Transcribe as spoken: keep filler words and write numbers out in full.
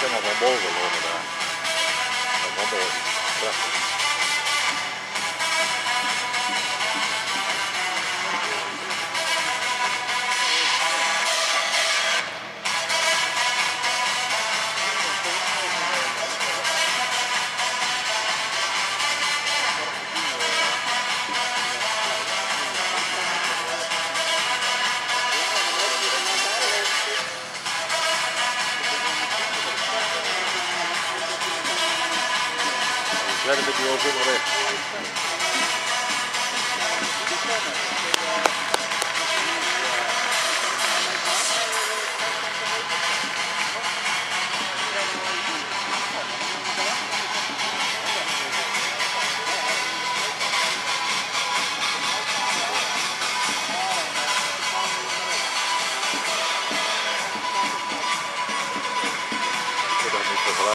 helemaal van boven lopen daar. Dat is wel mooi. Prachtig. Verder met die ook weer weg.